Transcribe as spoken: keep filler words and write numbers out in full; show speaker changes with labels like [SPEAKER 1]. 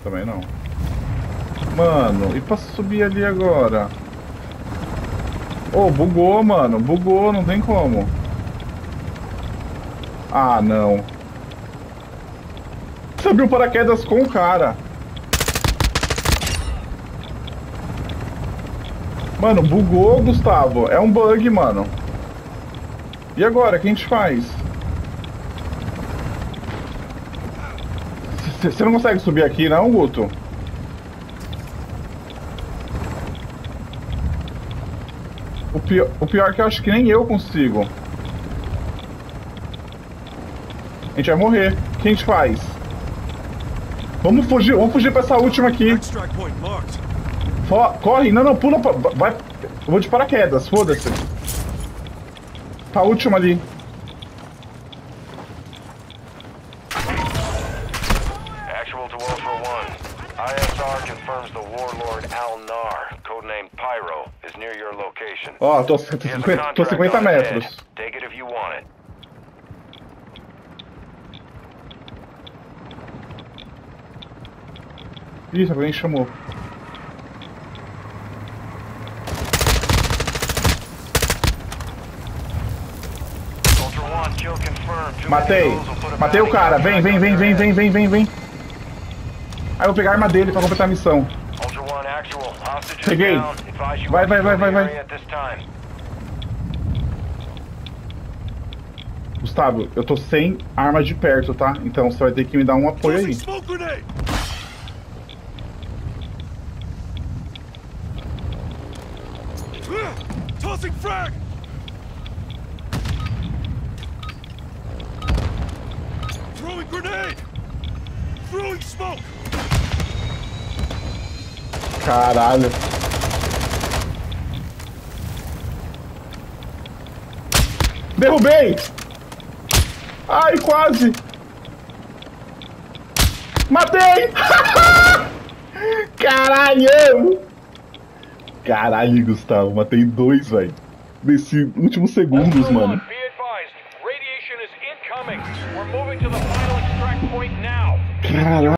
[SPEAKER 1] Também não. Mano, e pra subir ali agora? Ô, oh, bugou, mano. Bugou, não tem como. Ah, não. Você abriu paraquedas com o cara. Mano, bugou, Gustavo. É um bug, mano. E agora, o que a gente faz? Você não consegue subir aqui, não, Guto? O pior, o pior é que eu acho que nem eu consigo. A gente vai morrer. O que a gente faz? Vamos fugir, vamos fugir pra essa última aqui. Fo corre, não, não, pula, vai. Eu vou de paraquedas, foda-se. Pra última ali.
[SPEAKER 2] Actual to Ultra One. I S R confirms the warlord Al-Nar, codename Pyro, is near your location.
[SPEAKER 1] Ó, oh, tô, tô cinquenta metros.
[SPEAKER 2] Take it if you want it.
[SPEAKER 1] Ih, alguém chamou. Matei. Matei o cara. Vem, vem, vem, vem, vem, vem, vem, vem. Aí eu vou pegar a arma dele pra completar a missão. Peguei. Vai, vai, vai, vai, vai. Gustavo, eu tô sem arma de perto, tá? Então você vai ter que me dar um apoio aí.
[SPEAKER 3] Tossing frag! Throwing grenade! Throwing smoke!
[SPEAKER 1] Caralho. Derrubei! Ai, quase! Matei! Caralho! Caralho, Gustavo, matei dois, velho. Nesse últimos segundos, mano. Caralho.